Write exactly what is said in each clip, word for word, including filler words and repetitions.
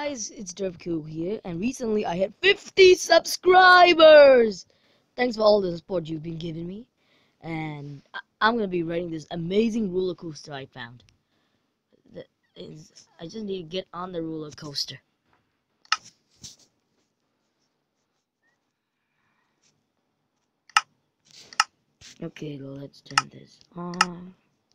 guys, it's Dervku here, and recently I had fifty subscribers! Thanks for all the support you've been giving me, and I I'm gonna be riding this amazing roller coaster I found. The, is, I just need to get on the roller coaster. Okay, let's turn this on.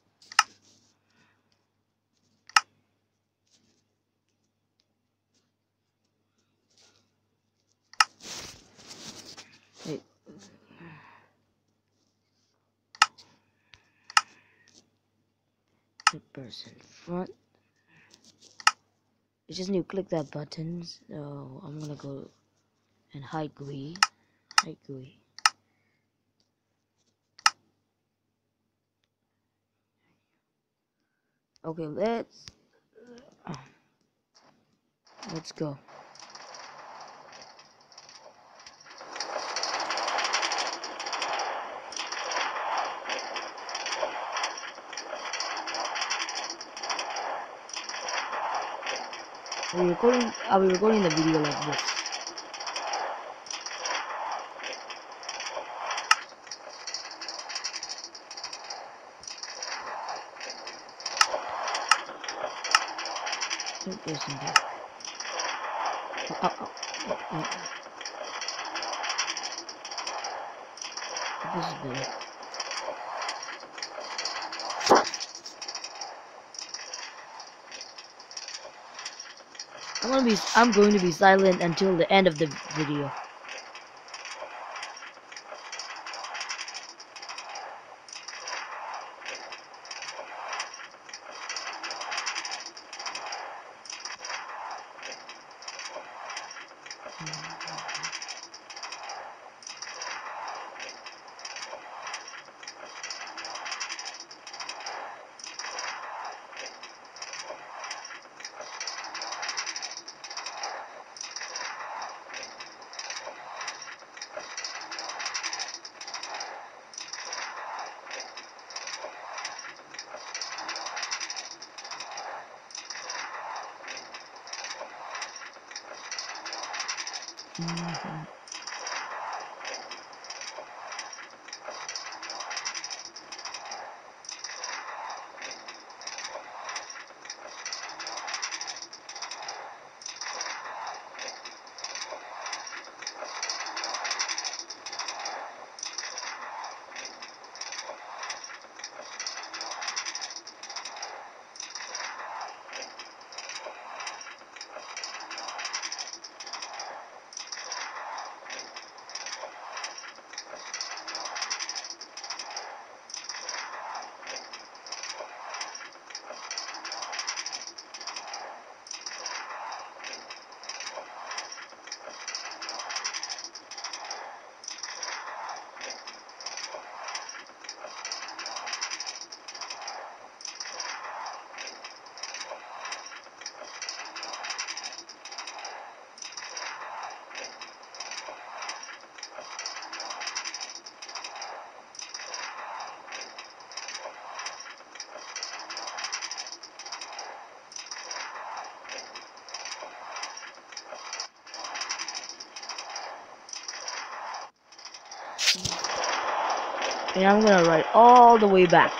Wait. The person front. You just need to click that button. So I'm gonna go and hide G U I. Hide G U I. Okay, let's uh, let's go. Are we recording? Are we recording the video like this? Two person back. Oh, oh, oh. Oh, oh. This is better. I'm gonna be. I'm going to be silent until the end of the video. Mm-hmm. And I'm gonna ride all the way back.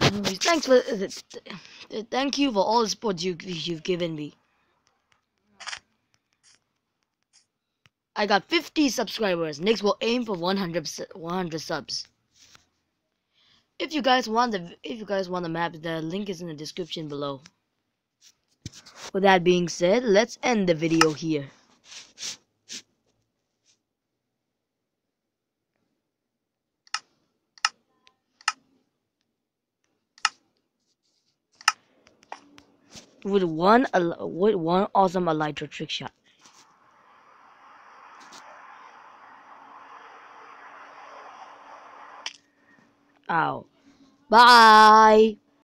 Anyways, thanks for uh, th- th- thank you for all the support you you've given me. I got fifty subscribers. Next, we'll aim for one hundred one hundred subs. If you guys want the if you guys want the map, the link is in the description below. With that being said, let's end the video here. With one with one awesome Elytra trick shot. Ow. Bye.